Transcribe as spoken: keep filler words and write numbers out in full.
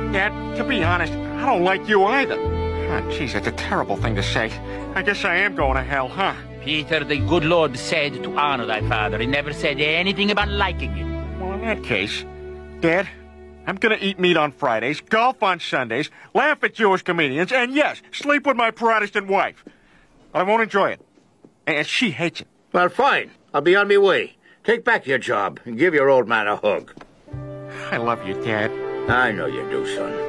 Dad, to be honest, I don't like you either. Ah, jeez, that's a terrible thing to say. I guess I am going to hell, huh? Peter, the good Lord said to honor thy father. He never said anything about liking him. Well, in that case, Dad, I'm gonna eat meat on Fridays, golf on Sundays, laugh at Jewish comedians, and yes, sleep with my Protestant wife. But I won't enjoy it. And she hates it. Well, fine. I'll be on my way. Take back your job and give your old man a hug. I love you, Dad. I know you do, son.